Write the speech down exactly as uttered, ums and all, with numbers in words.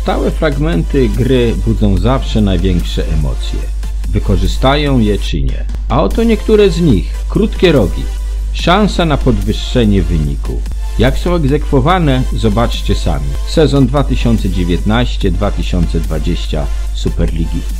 Pozostałe fragmenty gry budzą zawsze największe emocje. Wykorzystają je czy nie. A oto niektóre z nich. Krótkie rogi. Szansa na podwyższenie wyniku. Jak są egzekwowane, zobaczcie sami. Sezon dwa tysiące dziewiętnasty dwa tysiące dwudziesty Superligi.